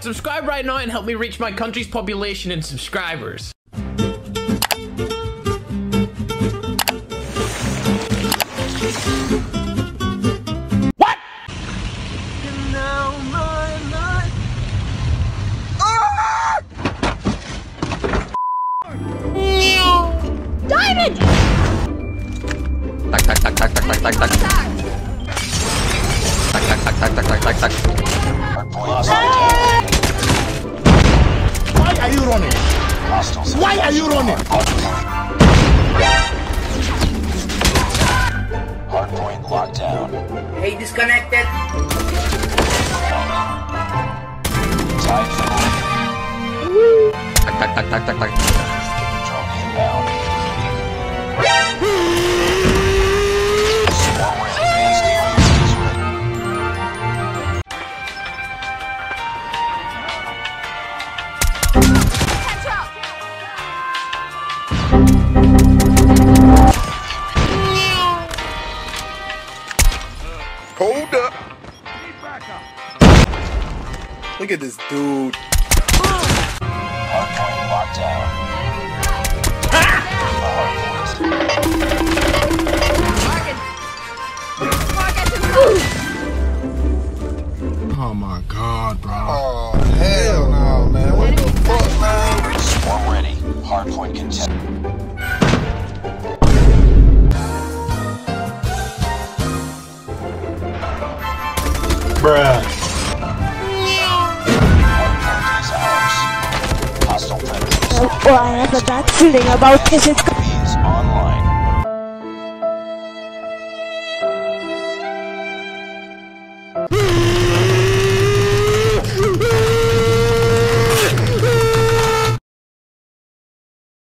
Subscribe right now and help me reach my country's population in subscribers. What? Diamond! Tak. Why are you running? Why are you running? Hardpoint locked down. Hey, disconnected. Tied for Tak. drone inbound. Swarmer advanced defenses ready. Hold up. Look at this dude. Hardpoint locked down. Oh my god, bro. Oh, hell no, man. What the fuck, man? Swarm ready. Hardpoint contested. Bruh. Hardpoint is ours. Hostile predators. Oh, I have a bad feeling about this.